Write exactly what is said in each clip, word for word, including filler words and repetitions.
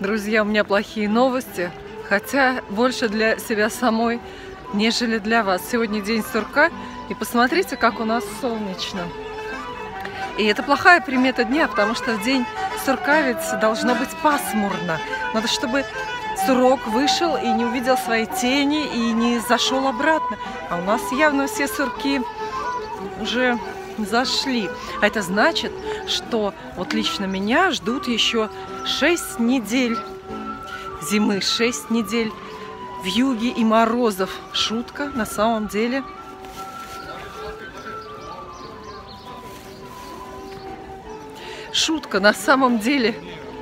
Друзья, у меня плохие новости, хотя больше для себя самой, нежели для вас. Сегодня день сурка, и посмотрите, как у нас солнечно. И это плохая примета дня, потому что в день сурка ведь должно быть пасмурно. Надо, чтобы сурок вышел и не увидел своей тени, и не зашел обратно. А у нас явно все сурки уже зашли. А это значит, что вот лично меня ждут еще шесть недель зимы, шесть недель вьюги и морозов. Шутка на самом деле. Шутка на самом деле.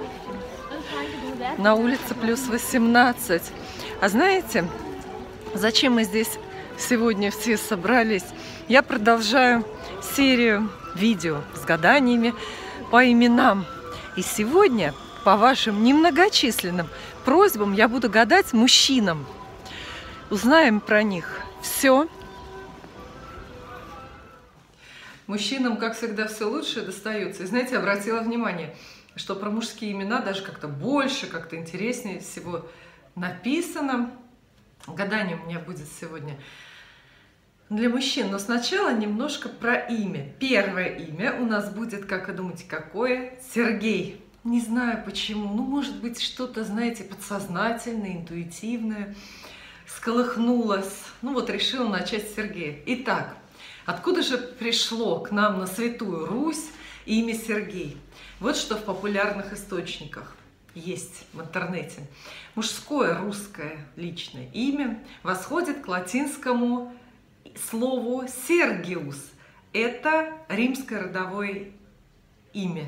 На улице плюс восемнадцать. А знаете, зачем мы здесь сегодня все собрались? Я продолжаю серию видео с гаданиями по именам. И сегодня, по вашим немногочисленным просьбам, я буду гадать мужчинам. Узнаем про них все. Мужчинам, как всегда, все лучше достается. И знаете, обратила внимание, что про мужские имена даже как-то больше, как-то интереснее всего написано. Гадание у меня будет сегодня для мужчин. Но сначала немножко про имя. Первое имя у нас будет, как вы думаете, какое? Сергей. Не знаю почему. Ну, может быть, что-то, знаете, подсознательное, интуитивное сколыхнулось. Ну, вот решила начать с Сергея. Итак, откуда же пришло к нам на Святую Русь имя Сергей? Вот что в популярных источниках есть в интернете. Мужское русское личное имя восходит к латинскому слову Сергиус. Это римское родовое имя.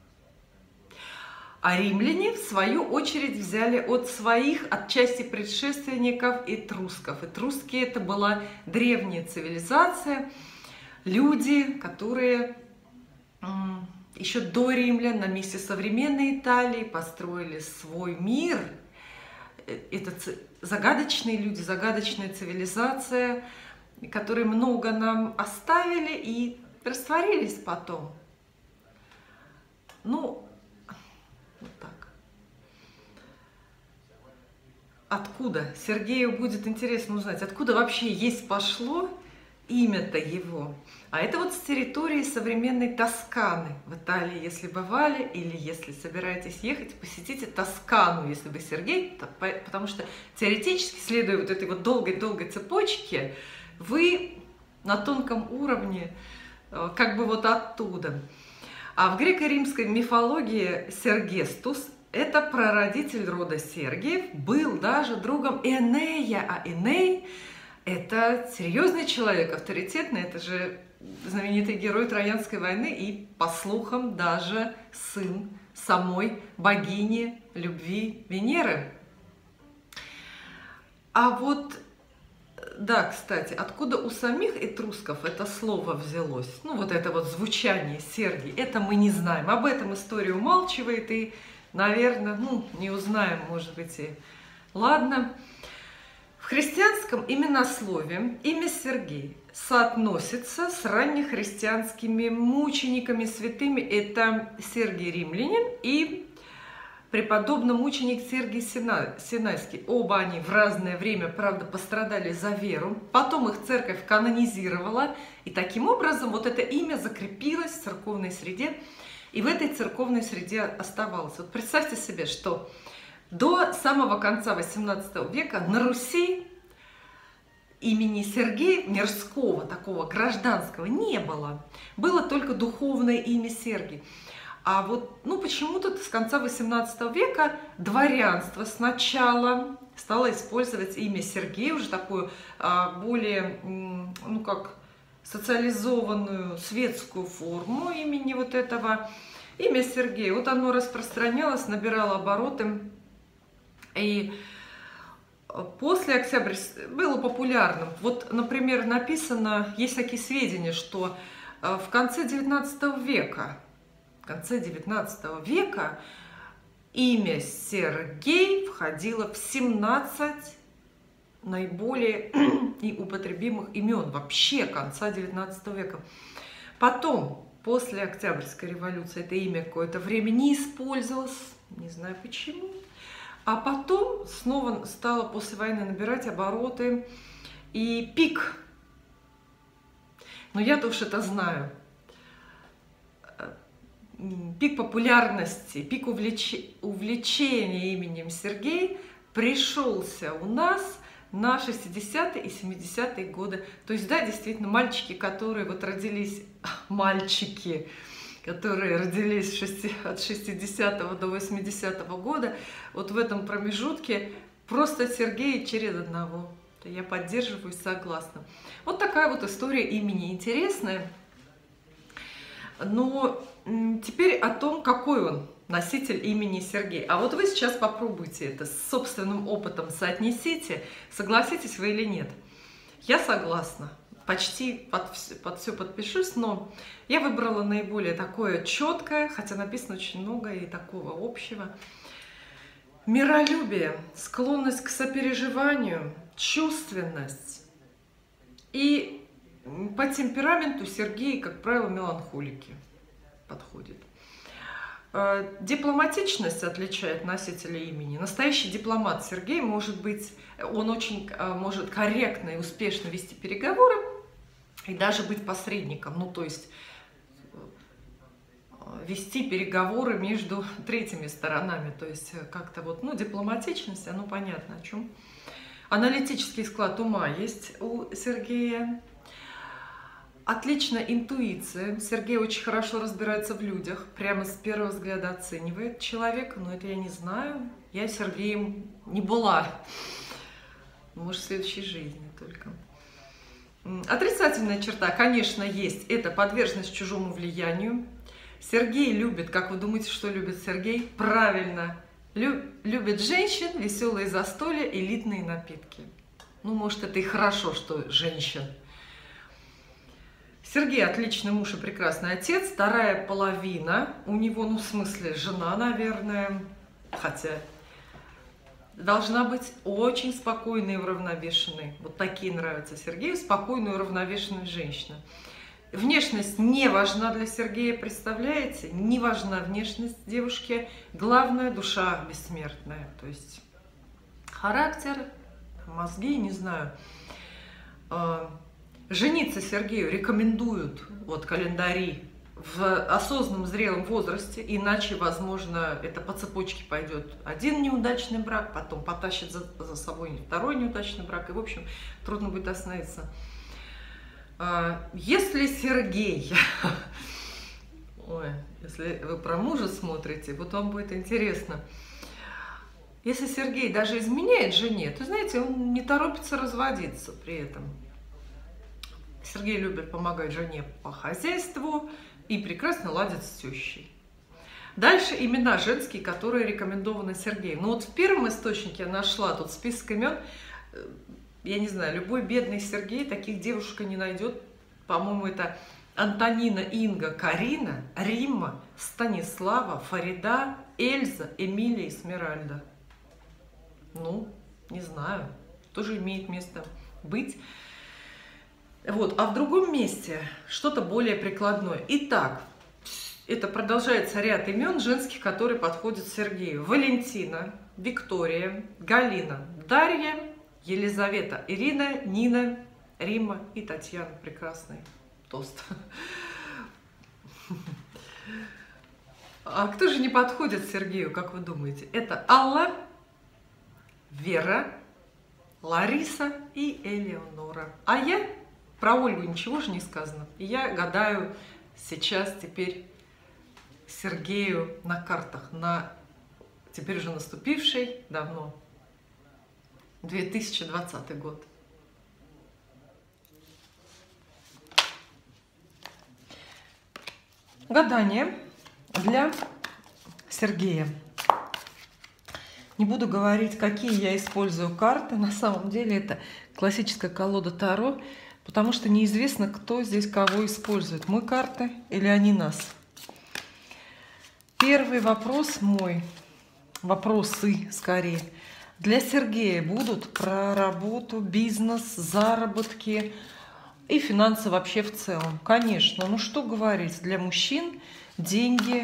А римляне, в свою очередь, взяли от своих, отчасти предшественников, этрусков. Этруски – это была древняя цивилизация, люди, которые еще до римлян на месте современной Италии построили свой мир. Это загадочные люди, загадочная цивилизация, которые много нам оставили и растворились потом. Ну, вот так. Откуда? Сергею будет интересно узнать, откуда вообще есть пошло имя-то его. А это вот с территории современной Тосканы в Италии, если бывали, или если собираетесь ехать, посетите Тоскану, если вы Сергей, то, потому что теоретически, следуя вот этой вот долгой-долгой цепочке, вы на тонком уровне, как бы вот оттуда. А в греко-римской мифологии Сергестус – это прародитель рода Сергиев, был даже другом Энея, а Эней – это серьезный человек, авторитетный, это же знаменитый герой Троянской войны и, по слухам, даже сын самой богини любви Венеры. А вот, да, кстати, откуда у самих этрусков это слово взялось, ну вот это вот звучание Сергий, это мы не знаем. Об этом история умалчивает и, наверное, ну, не узнаем, может быть, и ладно. В христианском именослове имя Сергей соотносится с раннехристианскими мучениками святыми. Это Сергий Римлянин и преподобный мученик Сергий Синайский. Оба они в разное время, правда, пострадали за веру. Потом их церковь канонизировала. И таким образом вот это имя закрепилось в церковной среде. И в этой церковной среде оставалось. Вот представьте себе, что до самого конца восемнадцатого века на Руси имени Сергея, мирского, такого гражданского, не было. Было только духовное имя Сергий. А вот, ну, почему-то с конца восемнадцатого века дворянство сначала стало использовать имя Сергей, уже такую а, более, ну, как социализованную светскую форму имени вот этого. Имя Сергей, вот оно распространялось, набирало обороты. И после Октября было популярным. Вот, например, написано, есть такие сведения, что в конце девятнадцатого века, в конце девятнадцатого века имя Сергей входило в семнадцать наиболее и употребимых имен вообще конца девятнадцатого века. Потом, после Октябрьской революции, это имя какое-то время не использовалось, не знаю почему. А потом снова стало после войны набирать обороты и пик. Но я-то уж это знаю. Пик популярности, пик увлеч... увлечения именем Сергей пришелся у нас на шестидесятые и семидесятые годы. То есть, да, действительно, мальчики, которые вот родились, мальчики, которые родились от шестидесятого до восьмидесятого года, вот в этом промежутке просто Сергей через одного. Я поддерживаю, согласна. Вот такая вот история имени интересная. Но теперь о том, какой он носитель имени Сергей. А вот вы сейчас попробуйте это с собственным опытом соотнесите, согласитесь вы или нет. Я согласна. Почти под, под все подпишусь, но я выбрала наиболее такое четкое, хотя написано очень много и такого общего. Миролюбие, склонность к сопереживанию, чувственность. И по темпераменту Сергей, как правило, меланхолики подходит. Дипломатичность отличает носителя имени. Настоящий дипломат Сергей может быть, он очень может корректно и успешно вести переговоры и даже быть посредником, ну то есть вести переговоры между третьими сторонами, то есть как-то вот, ну дипломатичность, оно понятно о чем. Аналитический склад ума есть у Сергея. Отличная интуиция. Сергей очень хорошо разбирается в людях. Прямо с первого взгляда оценивает человека. Но это я не знаю. Я Сергеем не была. Может, в следующей жизни только. Отрицательная черта, конечно, есть. Это подверженность чужому влиянию. Сергей любит, как вы думаете, что любит Сергей? Правильно. Любит женщин, веселые застолья, элитные напитки. Ну, может, это и хорошо, что женщин. Сергей отличный муж и прекрасный отец, вторая половина у него, ну в смысле жена, наверное, хотя должна быть очень спокойной и уравновешенной. Вот такие нравятся Сергею, спокойная и уравновешенная женщина. Внешность не важна для Сергея, представляете? Не важна внешность девушки, главное душа бессмертная. То есть характер, мозги, не знаю. Жениться Сергею рекомендуют вот календари в осознанном зрелом возрасте, иначе, возможно, это по цепочке пойдет один неудачный брак, потом потащит за, за собой второй неудачный брак, и, в общем, трудно будет остановиться. Если Сергей, ой, если вы про мужа смотрите, вот вам будет интересно. Если Сергей даже изменяет жене, то, знаете, он не торопится разводиться при этом. Сергей любит помогать жене по хозяйству и прекрасно ладит с тещей. Дальше имена женские, которые рекомендованы Сергею. Ну вот в первом источнике я нашла тут список имен. Я не знаю, любой бедный Сергей таких девушек не найдет. По-моему, это Антонина, Инга, Карина, Римма, Станислава, Фарида, Эльза, Эмилия и Смиральда. Ну, не знаю, тоже имеет место быть. Вот, а в другом месте что-то более прикладное. Итак, это продолжается ряд имен женских, которые подходят Сергею. Валентина, Виктория, Галина, Дарья, Елизавета, Ирина, Нина, Римма и Татьяна. Прекрасный тост. А кто же не подходит Сергею, как вы думаете? Это Алла, Вера, Лариса и Элеонора. А я... Про Ольгу ничего же не сказано. И я гадаю сейчас теперь Сергею на картах, на теперь уже наступивший давно две тысячи двадцатый год. Гадание для Сергея. Не буду говорить, какие я использую карты. На самом деле это классическая колода Таро. Потому что неизвестно, кто здесь кого использует. Мы карты или они нас. Первый вопрос мой, вопросы скорее, для Сергея будут про работу, бизнес, заработки и финансы вообще в целом. Конечно, ну что говорить, для мужчин деньги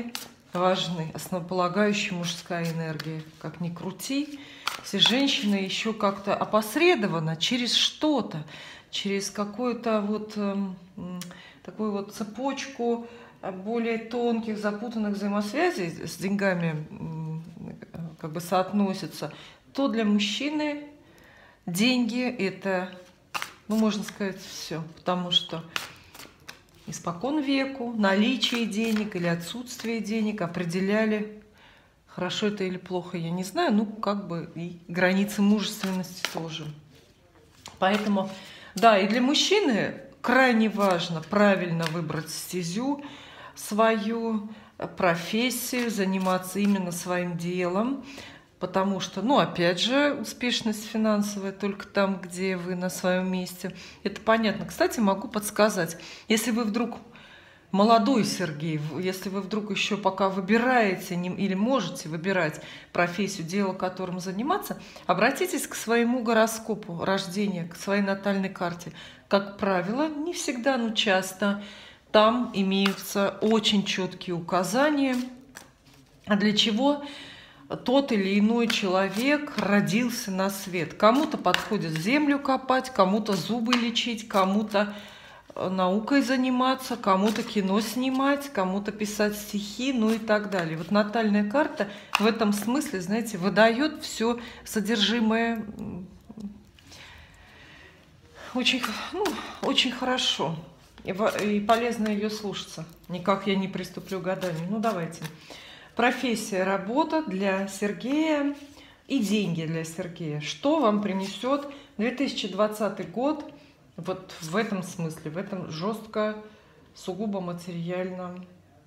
важны, основополагающая мужская энергия. Как ни крути, все женщины еще как-то опосредованно через что-то, через какую-то вот эм, такую вот цепочку более тонких, запутанных взаимосвязей с деньгами как бы соотносятся, то для мужчины деньги это, ну, можно сказать, все, потому что испокон веку наличие денег или отсутствие денег определяли, хорошо это или плохо, я не знаю, ну, как бы и границы мужественности тоже. Поэтому, да, и для мужчины крайне важно правильно выбрать стезю, свою профессию, заниматься именно своим делом, потому что, ну, опять же, успешность финансовая только там, где вы на своем месте. Это понятно. Кстати, могу подсказать, если вы вдруг молодой Сергей, если вы вдруг еще пока выбираете или можете выбирать профессию, дело которым заниматься, обратитесь к своему гороскопу рождения, к своей натальной карте. Как правило, не всегда, но часто там имеются очень четкие указания, для чего тот или иной человек родился на свет. Кому-то подходит землю копать, кому-то зубы лечить, кому-то наукой заниматься, кому-то кино снимать, кому-то писать стихи, ну и так далее. Вот натальная карта в этом смысле, знаете, выдает все содержимое очень, ну, очень хорошо. И, и полезно ее слушаться. Никак я не приступлю к гаданию. Ну, давайте. Профессия, работа для Сергея и деньги для Сергея. Что вам принесет две тысячи двадцатый год вот в этом смысле, в этом жестко, сугубо материальном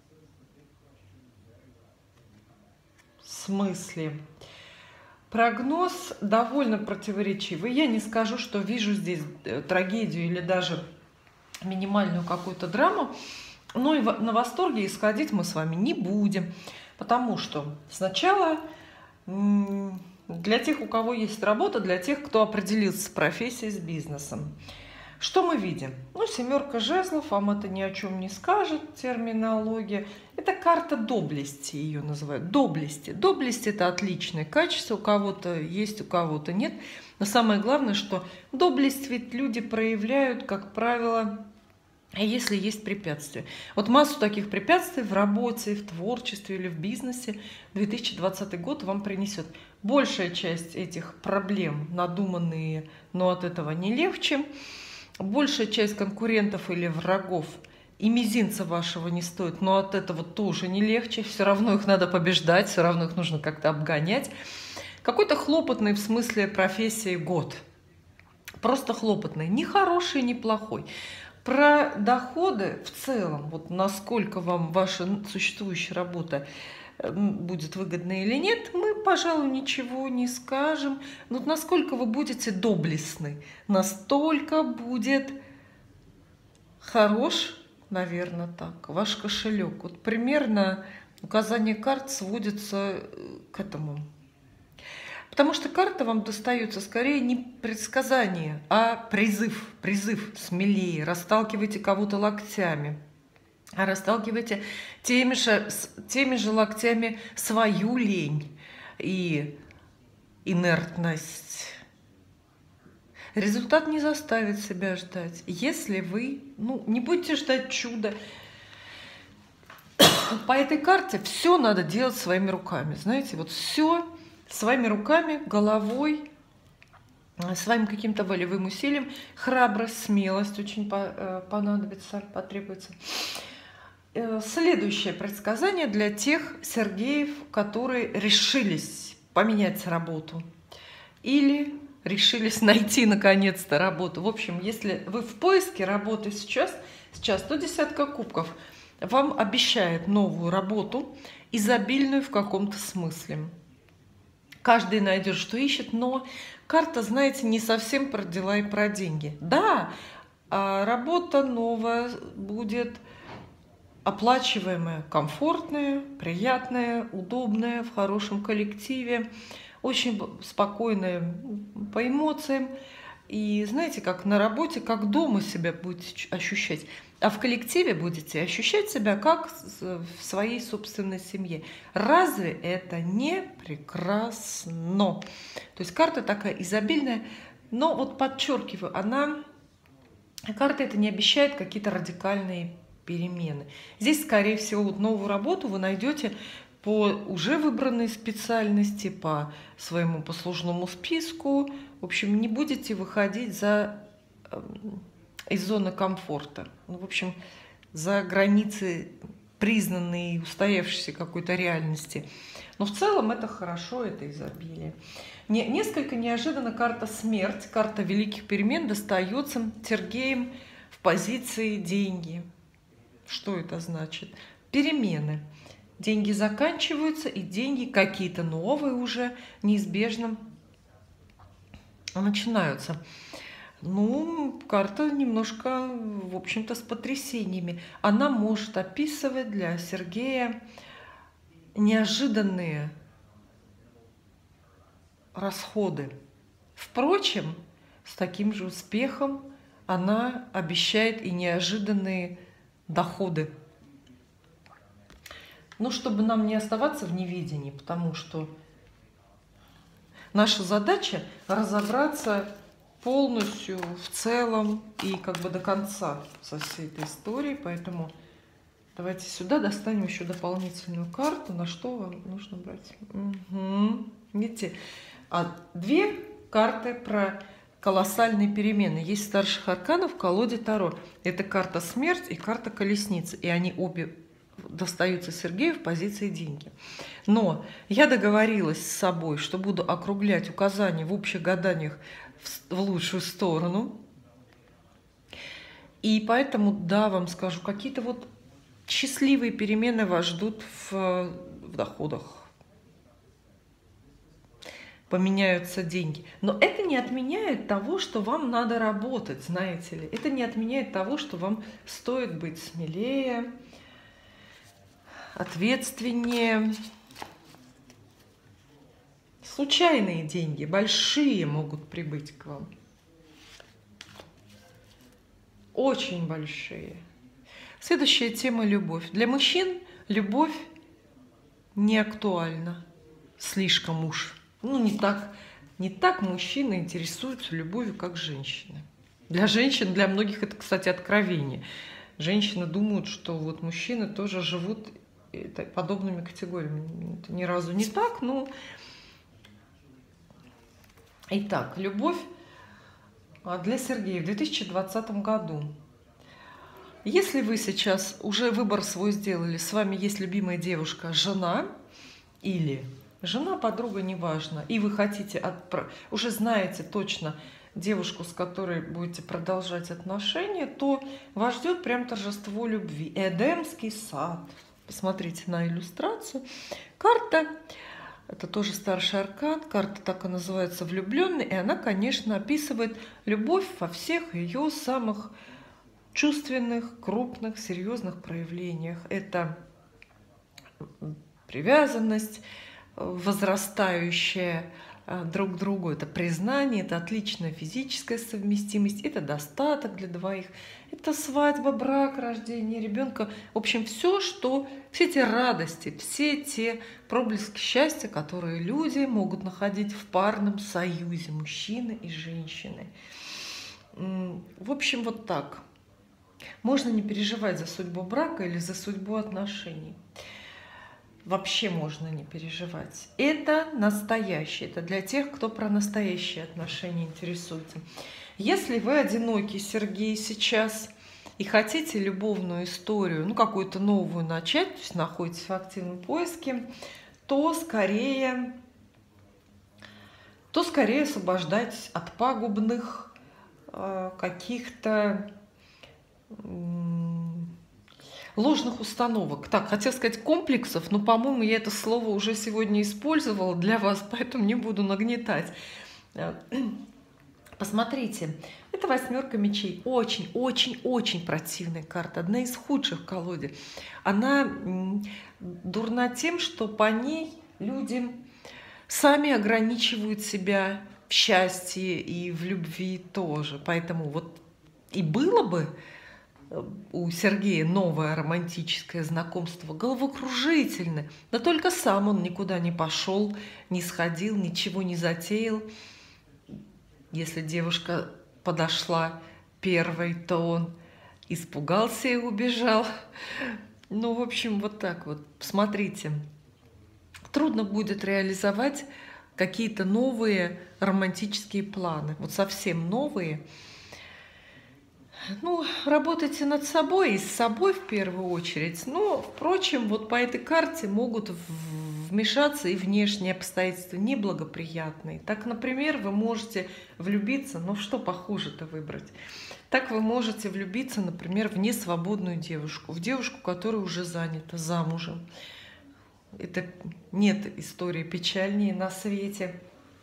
смысле? Прогноз довольно противоречивый. Я не скажу, что вижу здесь трагедию или даже минимальную какую-то драму, но и на восторге исходить мы с вами не будем, потому что сначала для тех, у кого есть работа, для тех, кто определился с профессией, с бизнесом, что мы видим? Ну, семерка жезлов, вам это ни о чем не скажет, терминология. Это карта доблести, ее называют. Доблести. Доблесть – это отличное качество, у кого-то есть, у кого-то нет. Но самое главное, что доблесть ведь люди проявляют, как правило, если есть препятствия. Вот массу таких препятствий в работе, в творчестве или в бизнесе две тысячи двадцатый год вам принесет. Большая часть этих проблем надуманные, но от этого не легче. Большая часть конкурентов или врагов и мизинца вашего не стоит, но от этого тоже не легче. Все равно их надо побеждать, все равно их нужно как-то обгонять. Какой-то хлопотный в смысле профессии год. Просто хлопотный. Не хороший, не плохой. Про доходы в целом, вот насколько вам ваша существующая работа будет выгодна или нет, мы, пожалуй, ничего не скажем. Но насколько вы будете доблестны, настолько будет хорош, наверное, так, ваш кошелек. Вот примерно указание карт сводится к этому. Потому что карта вам достается скорее не предсказание, а призыв. Призыв смелее. Расталкивайте кого-то локтями. А расталкивайте теми же, теми же локтями свою лень и инертность. Результат не заставит себя ждать. Если вы, ну, не будете ждать чуда. По этой карте все надо делать своими руками. Знаете, вот все своими руками, головой, своим каким-то волевым усилием. Храбрость, смелость очень понадобится, потребуется. Следующее предсказание для тех Сергеев, которые решились поменять работу или решились найти наконец-то работу. В общем, если вы в поиске работы сейчас, сейчас то десятка кубков вам обещает новую работу, изобильную в каком-то смысле. Каждый найдет, что ищет, но карта, знаете, не совсем про дела и про деньги. Да, работа новая будет оплачиваемая, комфортная, приятная, удобная, в хорошем коллективе, очень спокойная по эмоциям И знаете, как на работе, как дома себя будете ощущать, а в коллективе будете ощущать себя как в своей собственной семье. Разве это не прекрасно? То есть карта такая изобильная, но вот подчеркиваю, она, карта это не обещает какие-то радикальные перемены. Здесь, скорее всего, вот новую работу вы найдете по уже выбранной специальности, по своему послужному списку. В общем, не будете выходить за, из зоны комфорта. Ну, в общем, за границы признанной и устоявшейся какой-то реальности. Но в целом это хорошо, это изобилие. Не, несколько неожиданно карта смерть, карта великих перемен достается Сергеем в позиции деньги. Что это значит? Перемены. Деньги заканчиваются, и деньги какие-то новые уже неизбежно начинаются. Ну, карта немножко, в общем-то, с потрясениями. Она может описывать для Сергея неожиданные расходы. Впрочем, с таким же успехом она обещает и неожиданные доходы. Ну, чтобы нам не оставаться в неведении, потому что наша задача разобраться полностью в целом и как бы до конца со всей этой историей. Поэтому давайте сюда достанем еще дополнительную карту, на что вам нужно брать. Угу. Видите, а две карты про колоссальные перемены. Есть старших арканов в колоде Таро. Это карта смерть и карта колесницы. И они обе достаются Сергею в позиции деньги. Но я договорилась с собой, что буду округлять указания в общих гаданиях в лучшую сторону. И поэтому, да, вам скажу, какие-то вот счастливые перемены вас ждут в, в доходах. Поменяются деньги. Но это не отменяет того, что вам надо работать, знаете ли. Это не отменяет того, что вам стоит быть смелее, ответственнее. Случайные деньги, большие, могут прибыть к вам. Очень большие. Следующая тема – любовь. Для мужчин любовь не актуальна. Слишком уж. Ну, не так, не так мужчины интересуются любовью, как женщины. Для женщин, для многих это, кстати, откровение. Женщины думают, что вот мужчины тоже живут подобными категориями. Это ни разу не так, но... Итак, любовь для Сергея в две тысячи двадцатом году. Если вы сейчас уже выбор свой сделали, с вами есть любимая девушка, жена или жена, подруга, неважно, и вы хотите, отпро... уже знаете точно девушку, с которой будете продолжать отношения, то вас ждет прям торжество любви. Эдемский сад. Посмотрите на иллюстрацию. Карта, это тоже старший аркан, карта так и называется «Влюбленный», и она, конечно, описывает любовь во всех ее самых чувственных, крупных, серьезных проявлениях. Это привязанность, возрастающая друг к другу, это признание, это отличная физическая совместимость, это достаток для двоих, это свадьба, брак, рождение ребенка. В общем, все, что, все те радости, все те проблески счастья, которые люди могут находить в парном союзе мужчины и женщины. В общем, вот так. Можно не переживать за судьбу брака или за судьбу отношений. Вообще можно не переживать. Это настоящее. Это для тех, кто про настоящие отношения интересуется. Если вы одинокий, Сергей, сейчас и хотите любовную историю, ну, какую-то новую начать, то есть находитесь в активном поиске, то скорее, то скорее освобождайтесь от пагубных э, каких-то ложных установок. Так, хотела сказать комплексов, но, по-моему, я это слово уже сегодня использовала для вас, поэтому не буду нагнетать. Посмотрите, это восьмерка мечей. Очень-очень-очень противная карта. Одна из худших в колоде. Она дурна тем, что по ней люди сами ограничивают себя в в счастье и в любви тоже. Поэтому вот и было бы у Сергея новое романтическое знакомство головокружительное, да только сам он никуда не пошел, не сходил, ничего не затеял. Если девушка подошла первой, то он испугался и убежал. Ну, в общем, вот так вот. Смотрите, трудно будет реализовать какие-то новые романтические планы, вот совсем новые. Ну, работайте над собой и с собой в первую очередь. Но, впрочем, вот по этой карте могут вмешаться и внешние обстоятельства неблагоприятные. Так, например, вы можете влюбиться, ну что похуже-то выбрать? Так вы можете влюбиться, например, в несвободную девушку, в девушку, которая уже занята, замужем. Это нет истории печальнее на свете.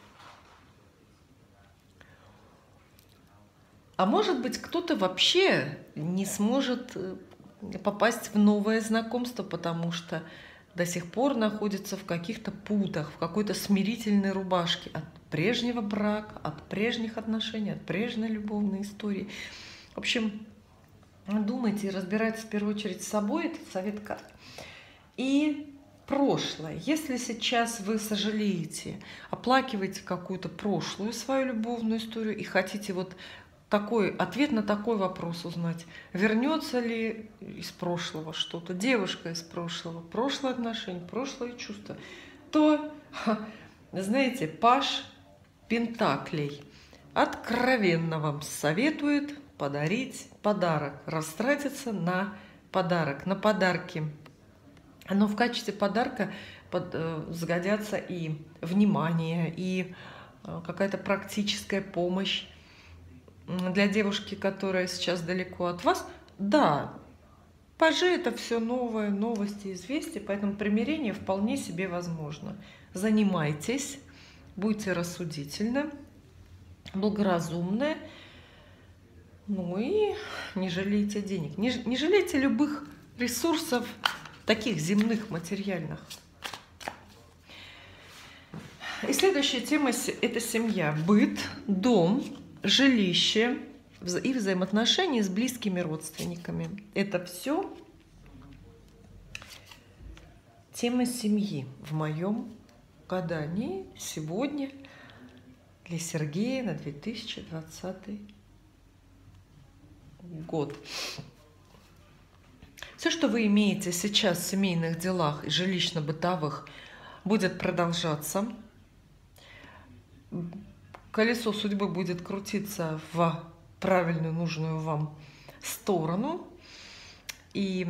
А может быть, кто-то вообще не сможет попасть в новое знакомство, потому что до сих пор находится в каких-то путах, в какой-то смирительной рубашке от прежнего брака, от прежних отношений, от прежней любовной истории. В общем, думайте и разбирайтесь в первую очередь с собой, это совет карт. И прошлое. Если сейчас вы сожалеете, оплакиваете какую-то прошлую свою любовную историю и хотите вот такой ответ на такой вопрос узнать, вернется ли из прошлого что-то, девушка из прошлого, прошлые отношения, прошлые чувства, то, знаете, паж Пентаклей откровенно вам советует подарить подарок, растратиться на подарок, на подарки. Но в качестве подарка под, э, сгодятся и внимание, и э, какая-то практическая помощь. Для девушки, которая сейчас далеко от вас, да, пажи — это все новое, новости, известия, поэтому примирение вполне себе возможно. Занимайтесь, будьте рассудительны, благоразумны, ну и не жалейте денег, не, не жалейте любых ресурсов, таких земных, материальных. И следующая тема – это семья, быт, дом, жилище и взаимоотношения с близкими родственниками. Это все тема семьи в моем гадании сегодня для Сергея на две тысячи двадцатый год. Все, что вы имеете сейчас в семейных делах и жилищно-бытовых, будет продолжаться. Колесо судьбы будет крутиться в правильную, нужную вам сторону. И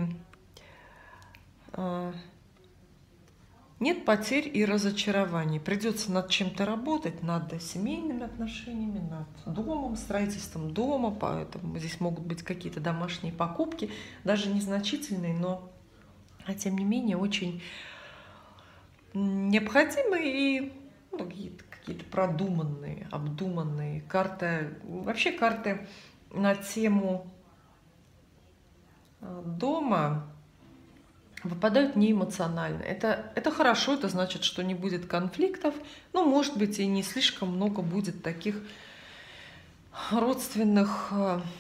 э, нет потерь и разочарований. Придется над чем-то работать, над семейными отношениями, над домом, строительством дома. Поэтому здесь могут быть какие-то домашние покупки, даже незначительные, но а тем не менее очень необходимые и ну, какие-то какие-то продуманные, обдуманные карты. Вообще карты на тему дома выпадают неэмоционально. Это, это хорошо, это значит, что не будет конфликтов, но, может быть, и не слишком много будет таких родственных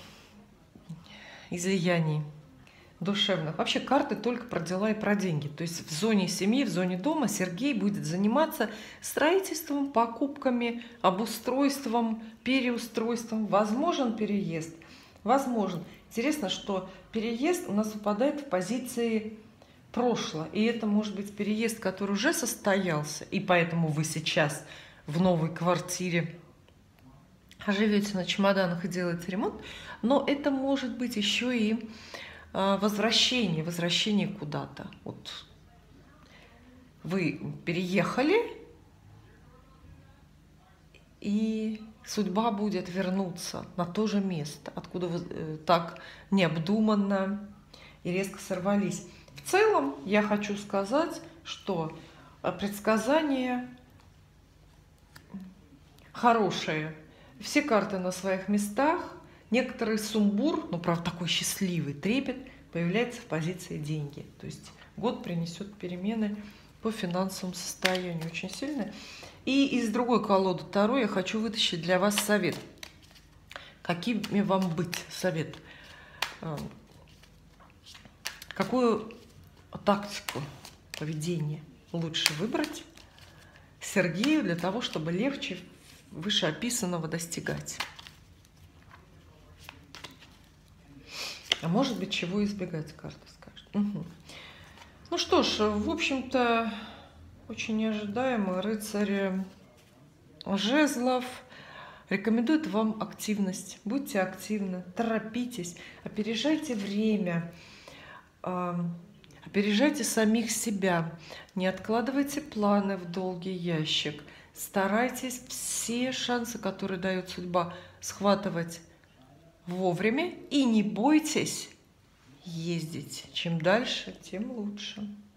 излияний душевных. Вообще карты только про дела и про деньги. То есть в зоне семьи, в зоне дома Сергей будет заниматься строительством, покупками, обустройством, переустройством. Возможен переезд? Возможен. Интересно, что переезд у нас выпадает в позиции прошлого. И это может быть переезд, который уже состоялся. И поэтому вы сейчас в новой квартире живете на чемоданах и делаете ремонт. Но это может быть еще и возвращение, возвращение куда-то. Вот вы переехали, и судьба будет вернуться на то же место, откуда вы так необдуманно и резко сорвались. В целом, я хочу сказать, что предсказания хорошие. Все карты на своих местах. Некоторый сумбур, ну, правда, такой счастливый трепет появляется в позиции деньги. То есть год принесет перемены по финансовому состоянию очень сильные. И из другой колоды Таро я хочу вытащить для вас совет. Какими вам быть? Совет. Какую тактику поведения лучше выбрать Сергею для того, чтобы легче вышеописанного достигать? А может быть, чего избегать, карта скажет. Угу. Ну что ж, в общем-то, очень ожидаемо. Рыцарь жезлов рекомендует вам активность. Будьте активны, торопитесь, опережайте время, опережайте самих себя, не откладывайте планы в долгий ящик. Старайтесь все шансы, которые дает судьба, схватывать вовремя и не бойтесь ездить. Чем дальше, тем лучше.